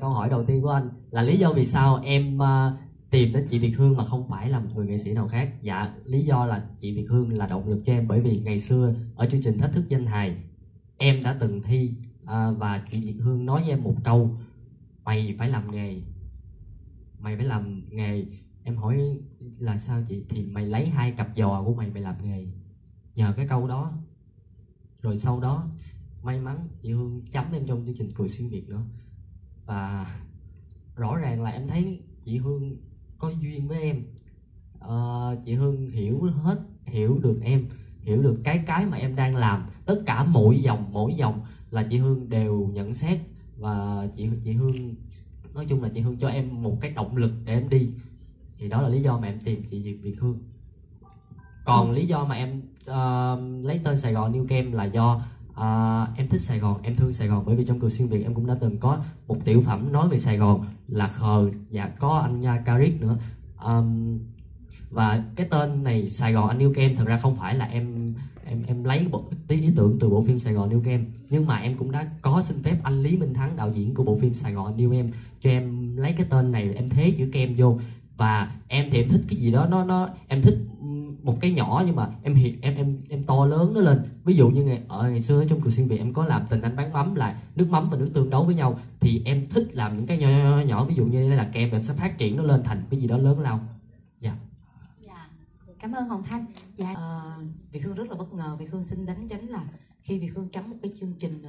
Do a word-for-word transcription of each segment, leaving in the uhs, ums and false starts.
câu hỏi đầu tiên của anh là lý do vì sao em uh, tìm đến chị Việt Hương mà không phải là một người nghệ sĩ nào khác. Dạ, lý do là chị Việt Hương là động lực cho em, bởi vì ngày xưa ở chương trình Thách Thức Danh Hài em đã từng thi, à, và chị Việt Hương nói với em một câu: mày phải làm nghề, mày phải làm nghề. Em hỏi là sao chị? Thì mày lấy hai cặp giò của mày mày làm nghề. Nhờ cái câu đó, rồi sau đó may mắn chị Hương chấm em trong chương trình Cười Xuyên Việt nữa. Và rõ ràng là em thấy chị Hương có duyên với em. Ờ, chị Hương hiểu hết, hiểu được em, hiểu được cái cái mà em đang làm. Tất cả mỗi dòng mỗi dòng là chị Hương đều nhận xét, và chị chị Hương nói chung là chị Hương cho em một cái động lực để em đi. Thì đó là lý do mà em tìm chị Việt Hương. Còn lý do mà em uh, lấy tên Sài Gòn New Kem là do uh, em thích Sài Gòn, em thương Sài Gòn. Bởi vì trong Cười Xuyên Việt em cũng đã từng có một tiểu phẩm nói về Sài Gòn là Khờ, và có anh Nha Caric nữa. um, Và cái tên này Sài Gòn Anh New Kem thật ra không phải là em em em lấy một tí ý tưởng từ bộ phim Sài Gòn New Kem, nhưng mà em cũng đã có xin phép anh Lý Minh Thắng, đạo diễn của bộ phim Sài Gòn Anh New Em, cho em lấy cái tên này, em thế chữ kem vô. Và em thì em thích cái gì đó nó nó em thích một cái nhỏ nhưng mà em em em em to lớn nó lên. Ví dụ như ngày ở ngày xưa trong Cười Xuyên Việt em có làm Tình Anh Bán Mắm, là nước mắm và nước tương đấu với nhau, thì em thích làm những cái nhỏ nhỏ, nhỏ, nhỏ ví dụ như đây là kem, và em sẽ phát triển nó lên thành cái gì đó lớn lao. Dạ. Dạ. Cảm ơn Hồng Thanh. Dạ. À, Việt Hương rất là bất ngờ. Việt Hương xin đánh tránh là khi Việt Hương chấm một cái chương trình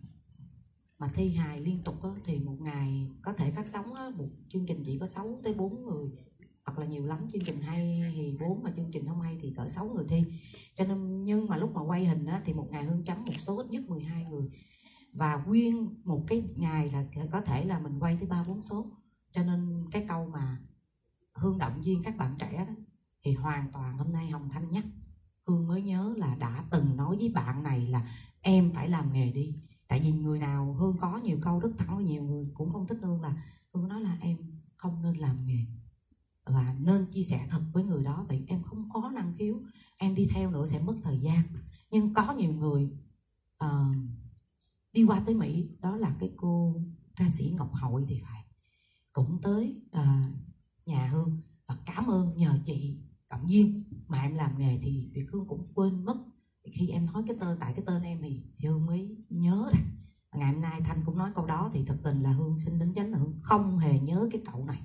mà thi hài liên tục đó, thì một ngày có thể phát sóng đó, một chương trình chỉ có sáu tới bốn người, hoặc là nhiều lắm chương trình hay thì bốn, mà chương trình không hay thì cỡ sáu người thi. Cho nên nhưng mà lúc mà quay hình á, thì một ngày Hương chấm một số ít nhất mười hai người, và nguyên một cái ngày là có thể là mình quay tới ba bốn số. Cho nên cái câu mà Hương động viên các bạn trẻ đó thì hoàn toàn hôm nay Hồng Thanh nhắc Hương mới nhớ là đã từng nói với bạn này là em phải làm nghề đi. Tại vì người nào Hương có nhiều câu rất thẳng, với nhiều người cũng không thích Hương, là Hương nói là em không nên làm nghề và nên chia sẻ thật với người đó. Vậy em không có năng khiếu, em đi theo nữa sẽ mất thời gian. Nhưng có nhiều người uh, đi qua tới Mỹ, đó là cái cô ca sĩ Ngọc Hội thì phải, cũng tới uh, nhà Hương và cảm ơn nhờ chị động viên mà em làm nghề. Thì Việt Hương cũng quên mất, khi em nói cái tên, tại cái tên em thì, thì Hương mới nhớ ra. Ngày hôm nay Thanh cũng nói câu đó, thì thật tình là Hương xin đánh tránh là Hương không hề nhớ cái cậu này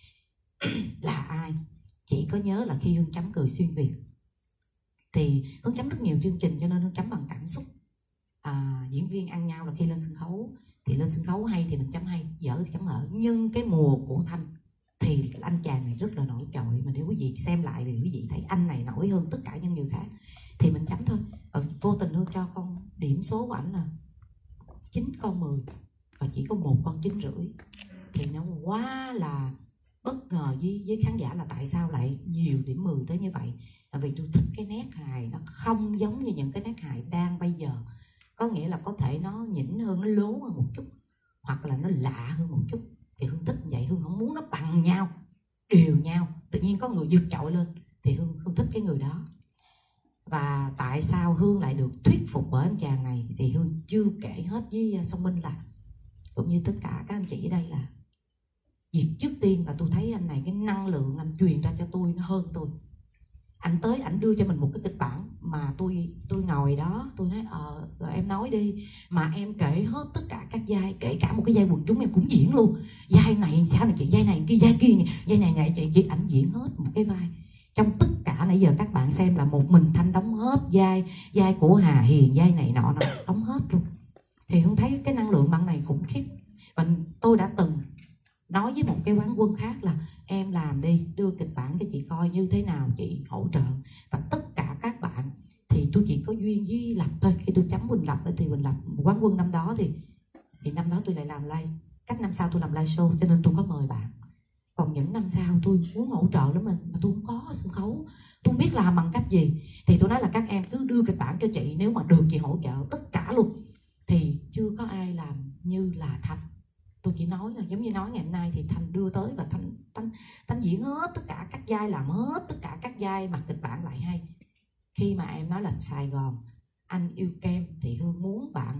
là ai. Chỉ có nhớ là khi Hương chấm Cười Xuyên Việt thì Hương chấm rất nhiều chương trình, cho nên Hương chấm bằng cảm xúc. À, diễn viên ăn nhau là khi lên sân khấu thì lên sân khấu hay thì mình chấm hay, dở thì chấm hở. Nhưng cái mùa của Thanh thì anh chàng này rất là nổi trội, mà nếu quý vị xem lại thì quý vị thấy anh này nổi hơn tất cả những người khác thì mình chấm thôi. Và vô tình Hương cho con điểm số của ảnh là chín con mười và chỉ có một con chín rưỡi, thì nó quá là bất ngờ với, với khán giả là tại sao lại nhiều điểm mười tới như vậy. Là vì tôi thích cái nét hài nó không giống như những cái nét hài đang bây giờ, có nghĩa là có thể nó nhỉnh hơn, nó lố hơn một chút, hoặc là nó lạ hơn một chút. Thì Hương thích vậy, Hương không muốn nó bằng nhau, đều nhau. Tự nhiên có người vượt trội lên thì Hương, Hương thích cái người đó. Và tại sao Hương lại được thuyết phục bởi anh chàng này thì Hương chưa kể hết với Song Minh, là cũng như tất cả các anh chị ở đây, là việc trước tiên là tôi thấy anh này cái năng lượng anh truyền ra cho tôi nó hơn tôi. Anh tới ảnh đưa cho mình một cái kịch bản mà tôi tôi ngồi đó tôi nói ờ rồi em nói đi, mà em kể hết tất cả các vai, kể cả một cái vai quần chúng em cũng diễn luôn. Vai này sao này chị, vai này kia, vai kia, vai này này chị, chị ảnh diễn hết một cái vai. Trong tất cả nãy giờ các bạn xem là một mình Thanh đóng hết vai, vai của Hà Hiền, vai này nọ nọ đóng hết luôn. Thì Hương thấy cái năng lượng bạn này khủng khiếp. Và tôi đã từng nói với một cái quán quân khác là em làm đi, đưa kịch bản cho chị coi như thế nào chị hỗ trợ. Và tất cả các bạn thì tôi chỉ có duyên với Lập thôi. Khi tôi chấm Quỳnh Lập thì Quỳnh Lập quán quân năm đó thì thì năm đó tôi lại làm live, cách năm sau tôi làm live show, cho nên tôi có mời bạn. Còn những năm sau tôi muốn hỗ trợ lắm mình, mà tôi không có sân khấu, tôi không biết làm bằng cách gì. Thì tôi nói là các em cứ đưa kịch bản cho chị, nếu mà được chị hỗ trợ tất cả luôn. Thì chưa có ai làm như là Thanh. Tôi chỉ nói là giống như nói ngày hôm nay thì Thanh đưa tới và Thanh, Thanh, Thanh diễn hết tất cả các vai, làm hết tất cả các vai mà kịch bản lại hay. Khi mà em nói là Sài Gòn Anh Yêu Kem thì Hương muốn bạn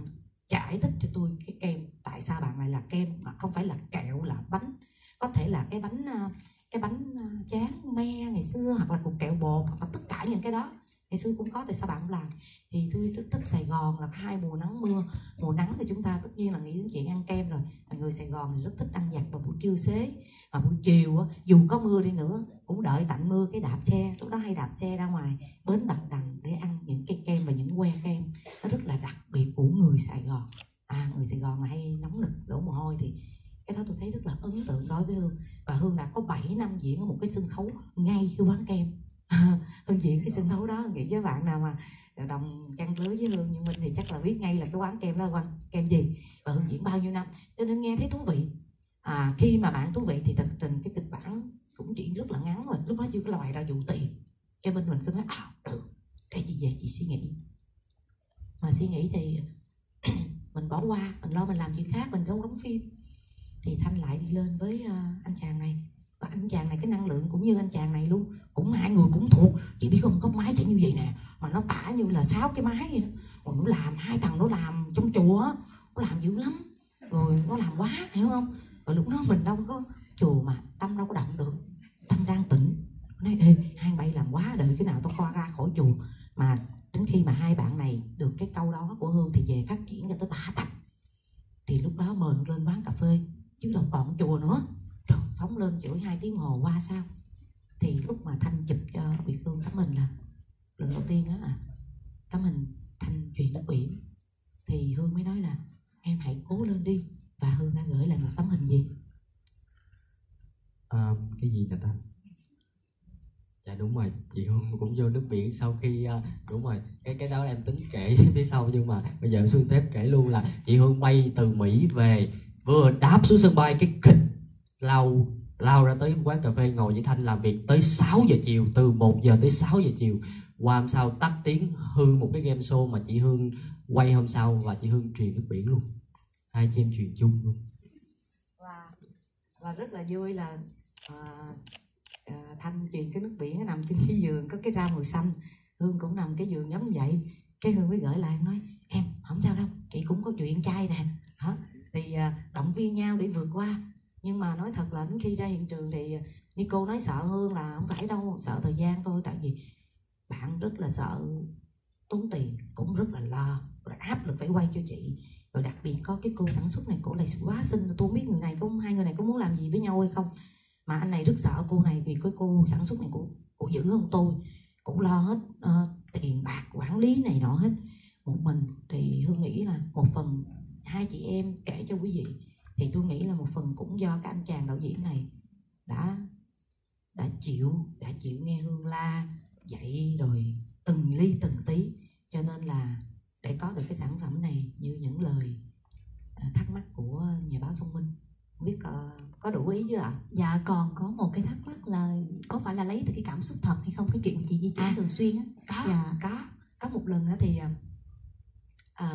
giải thích cho tôi cái kem tại sao bạn này là kem mà không phải là kẹo, là bánh, có thể là cái bánh cái bánh tráng me ngày xưa, hoặc là cục kẹo bột, hoặc là tất cả những cái đó ngày xưa cũng có, tại sao bạn không làm? Thì tôi rất thích Sài Gòn là hai mùa nắng mưa. Mùa nắng thì chúng ta tất nhiên là nghĩ đến chuyện ăn kem rồi, người Sài Gòn thì rất thích ăn vặt vào buổi trưa xế, mà buổi chiều á, dù có mưa đi nữa cũng đợi tạnh mưa cái đạp xe, lúc đó hay đạp xe ra ngoài bến Bạch Đằng để ăn những cây kem và những que kem nó rất là đặc biệt của người Sài Gòn. À, người Sài Gòn mà hay nóng nực đổ mồ hôi thì cái đó tôi thấy rất là ấn tượng đối với Hương. Và Hương đã có bảy năm diễn ở một cái sân khấu ngay cái quán kem. Hương diễn cái sân khấu đó, nghĩ với bạn nào mà đồng trang lứa với Hương như mình thì chắc là biết ngay là cái quán kem đó quán kem gì, và Hương diễn bao nhiêu năm cho nên nghe thấy thú vị. À, khi mà bạn thú vị thì thật trình cái kịch bản cũng chỉ rất là ngắn, mà lúc đó chưa có loại ra vụ tiền, cho nên mình cứ nói à được, để chị về chị suy nghĩ. Mà suy nghĩ thì mình bỏ qua, mình lo mình làm chuyện khác, mình không đóng phim. Thì Thanh lại đi lên với uh, anh chàng này, và anh chàng này cái năng lượng cũng như anh chàng này luôn, cũng hai người cũng thuộc. Chị biết không, góc máy sẽ như vậy nè, mà nó tả như là sáu cái máy vậy đó. Rồi nó làm, hai thằng nó làm trong chùa, nó làm dữ lắm, rồi nó làm quá, hiểu không? Rồi lúc đó mình đâu có chùa mà tâm đâu có động được, tâm đang tỉnh, nói ê hai bay làm quá, đợi cái nào tao qua ra khỏi chùa. Mà đến khi mà hai bạn này được cái câu đó của Hương thì về phát triển ra tới ba tập. Thì lúc đó mời lên quán cà phê chứ đâu còn chùa nữa. Rồi phóng lên chửi hai tiếng hồ qua sao. Thì lúc mà Thanh chụp cho Việt Hương tấm hình là lần đầu tiên á, à, tấm hình Thanh truyền nước biển, thì Hương mới nói là em hãy cố lên đi. Và Hương đã gửi lại một tấm hình gì? À, cái gì nè ta? Dạ đúng rồi, chị Hương cũng vô nước biển sau khi uh, đúng rồi, cái cái đó em tính kể phía sau, nhưng mà bây giờ em xin phép kể luôn là chị Hương bay từ Mỹ về, vừa đáp xuống sân bay cái kịch lao lao ra tới quán cà phê ngồi với Thanh làm việc tới sáu giờ chiều, từ một giờ tới sáu giờ chiều. Qua hôm sau tắt tiếng hư một cái game show mà chị Hương quay hôm sau, và chị Hương truyền nước biển luôn, hai chị em truyền chung luôn. Và, và rất là vui là uh, À, Thanh truyền cái nước biển, nằm trên cái giường có cái rau màu xanh, Hương cũng nằm cái giường giống vậy. Cái Hương mới gửi lại nói em không sao đâu, chị cũng có chuyện trai nè. Hả? Thì à, động viên nhau để vượt qua. Nhưng mà nói thật là đến khi ra hiện trường thì Nico nói sợ Hương là không phải đâu, sợ thời gian thôi. Tại vì bạn rất là sợ tốn tiền, cũng rất là lo, rồi áp lực phải quay cho chị. Rồi đặc biệt có cái cô sản xuất này, cổ lại quá xinh, tôi không biết người này có hai người này có muốn làm gì với nhau hay không. Mà anh này rất sợ cô này, vì cái cô sản xuất này cô, cô giữ hơn tôi, cũng lo hết uh, tiền bạc quản lý này nọ hết một mình. Thì Hương nghĩ là một phần hai chị em kể cho quý vị, thì tôi nghĩ là một phần cũng do các anh chàng đạo diễn này đã đã chịu đã chịu nghe Hương la dạy rồi từng ly từng tí, cho nên là để có được cái sản phẩm này như những lời uh, thắc mắc của nhà báo Song Minh. Không biết có, có đủ ý chưa ạ? Dạ còn có một cái thắc mắc là có phải là lấy từ cái cảm xúc thật hay không, cái chuyện chị di chuyển à, thường xuyên á? Có, dạ. có có một lần á thì uh,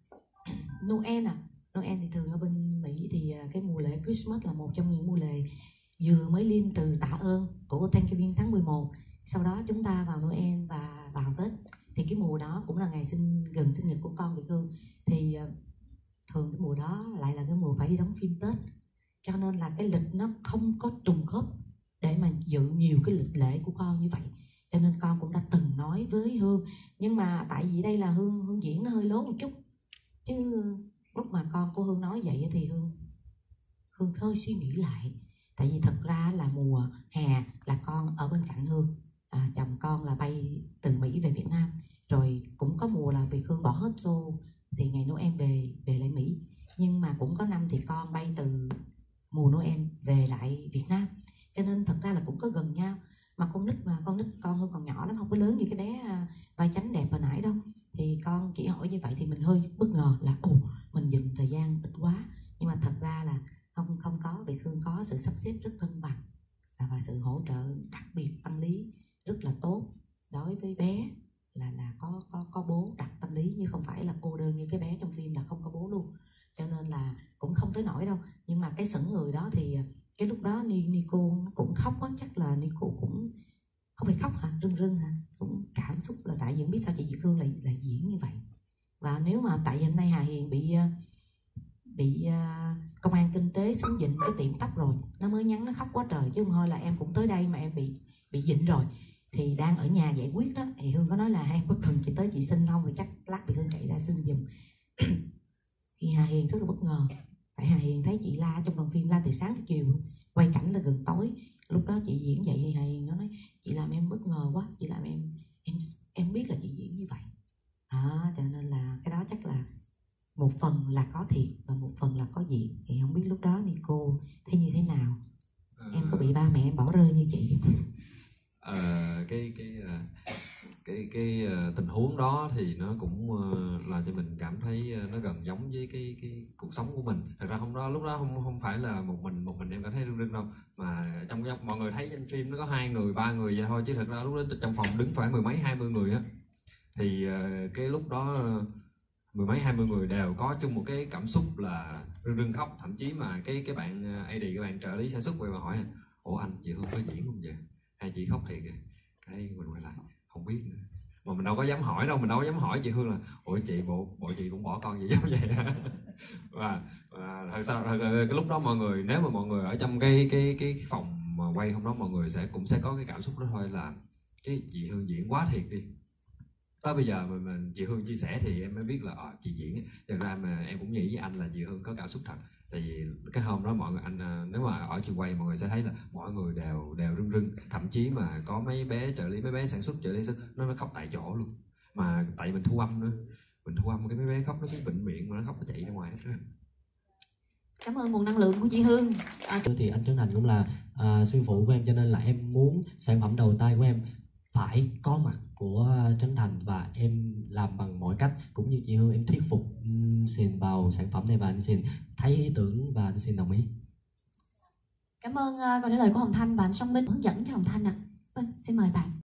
Noel à Noel thì thường ở bên Mỹ thì uh, cái mùa lễ Christmas là một trong những mùa lễ vừa mới liên từ tạ ơn của Thanksgiving tháng mười một. Sau đó chúng ta vào Noel và vào Tết, thì cái mùa đó cũng là ngày sinh gần sinh nhật của con Việt Hương. Thì uh, thường cái mùa đó lại là cái mùa phải đi đóng phim Tết, cho nên là cái lịch nó không có trùng khớp để mà dự nhiều cái lịch lễ của con như vậy. Cho nên con cũng đã từng nói với Hương, nhưng mà tại vì đây là Hương Hương diễn nó hơi lớn một chút, chứ lúc mà con của Hương nói vậy thì Hương Hương hơi suy nghĩ lại. Tại vì thật ra là mùa hè là con ở bên cạnh Hương, à, chồng con là bay từ Mỹ về Việt Nam, rồi cũng có mùa là vì Hương bỏ hết show thì ngày Noel về về lại Mỹ. Nhưng mà cũng có năm thì con bay từ mùa Noel về lại Việt Nam, cho nên thật ra là cũng có gần nhau. Mà con nít mà con nít con Hương còn nhỏ lắm, không có lớn như cái bé vai chánh đẹp hồi nãy đâu. Thì con chỉ hỏi như vậy thì mình hơi bất ngờ là ồ mình dừng thời gian ít quá. Nhưng mà thật ra là không không có, vì Hương có sự sắp xếp rất cân bằng và sự hỗ trợ đặc biệt tâm lý rất là tốt đối với bé, là là có có có bố đặt tâm lý, như không phải là cô đơn như cái bé trong phim là không có bố luôn. Cho nên là cũng không tới nổi đâu. Nhưng mà cái sững người đó thì cái lúc đó Nico cũng khóc quá, chắc là Nico cũng không phải khóc hả, rưng rưng hả, cũng cảm xúc là tại vì không biết sao chị Việt Hương lại lại diễn như vậy. Và nếu mà tại vì hôm nay Hà Hiền bị bị uh, công an kinh tế xuống dịnh cái tiệm tóc rồi, nó mới nhắn nó khóc quá trời, chứ không thôi là em cũng tới đây mà em bị bị dịnh rồi. Thì đang ở nhà giải quyết đó, thì Hương có nói là em có cần chị tới chị xin không, thì chắc lát thì Hương chạy ra xin giùm. Thì Hà Hiền rất là bất ngờ, tại Hà Hiền thấy chị la trong đoạn phim, la từ sáng tới chiều, quay cảnh là gần tối. Lúc đó chị diễn vậy thì Hà Hiền nó nói chị làm em bất ngờ quá, chị làm em em em biết là chị diễn như vậy à, cho nên là cái đó chắc là một phần là có thiệt và một phần là có diện. Thì không biết lúc đó Nico thấy như thế nào, à... em có bị ba mẹ em bỏ rơi như chị không? À, cái cái cái cái uh, tình huống đó thì nó cũng uh, làm cho mình cảm thấy uh, nó gần giống với cái cái cuộc sống của mình. Thật ra không đó lúc đó không không phải là một mình một mình em cảm thấy rưng rưng đâu, mà trong cái, mọi người thấy trên phim nó có hai người ba người vậy thôi, chứ thật ra lúc đó trong phòng đứng phải mười mấy hai mươi người á. Thì uh, cái lúc đó uh, mười mấy hai mươi người đều có chung một cái cảm xúc là rưng rưng khóc. Thậm chí mà cái cái bạn uh, a đê, cái bạn trợ lý sản xuất về mà hỏi ủa anh chị Hương có diễn không vậy, hay chị khóc thiệt kìa, cái mình quay lại không biết nữa. Mà mình đâu có dám hỏi đâu, mình đâu có dám hỏi chị Hương là ủa chị bộ bộ chị cũng bỏ con gì giống vậy đó. và, và thật sao thật, cái lúc đó mọi người, nếu mà mọi người ở trong cái cái cái phòng mà quay hôm đó, mọi người sẽ cũng sẽ có cái cảm xúc đó thôi, là cái chị Hương diễn quá thiệt đi. Tới bây giờ mà mình chị Hương chia sẻ thì em mới biết là à, chị diễn. Thật ra mà em cũng nghĩ với anh là chị Hương có cảm xúc thật. Tại vì cái hôm đó mọi người, anh nếu mà ở trường quay mọi người sẽ thấy là mọi người đều đều rưng rưng, thậm chí mà có mấy bé trợ lý, mấy bé sản xuất trợ lý nó nó khóc tại chỗ luôn. Mà tại mình thu âm nữa, mình thu âm cái mấy bé khóc nó cứ bệnh miệng mà nó khóc nó chạy ra ngoài hết. Cảm ơn nguồn năng lượng của chị Hương. À, thì anh Trấn Thành cũng là à, sư phụ của em, cho nên là em muốn sản phẩm đầu tay của em phải có mặt của Trấn Thành, và em làm bằng mọi cách cũng như chị Hương, em thuyết phục um, Xin vào sản phẩm này, và anh Xin thấy ý tưởng và anh Xin đồng ý. Cảm ơn uh, câu trả lời của Hồng Thanh và anh Song Minh hướng dẫn cho Hồng Thanh ạ. À. Vâng, xin mời bạn.